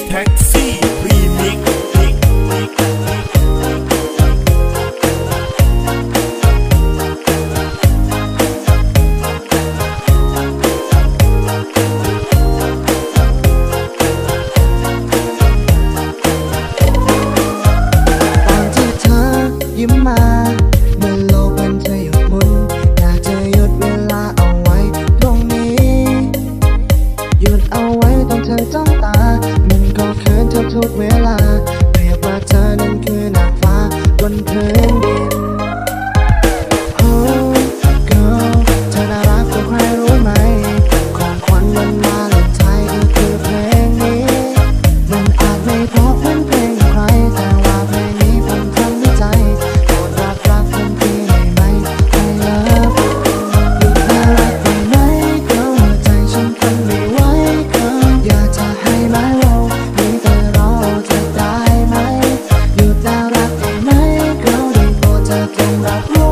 แท็กซี่รีมิกยิ้มมาเมื่อโลกมันจะหยุดหมุนอยากจะหยุดเวลาเอาไว้ตรงนี้หยุดเอาไว้ตรงเธอจ้องตามันก็เขินเธอทุกเวลาเปรียบว่าเธอนั้นคือนางฟ้าบนพื้นดิน Oh girl เธอน่ารักกว่าใครรู้ไหมของขวัญวันวาเลนไทน์ก็คือเพลงนี้มันอาจไม่เพราะเหมือนเพลงใครแต่ว่าเพลงนี้ผมทำด้วยใจรักคนที่ได้ไหม I love you หยุดน่ารักได้ไหม girl หัวใจฉันทนไม่ไหว girl อยากจะให้มาโลกมีแต่เราจะได้ไหมหยุดน่ารักได้ไหม girl ได้โปรดเธอจงรับรู้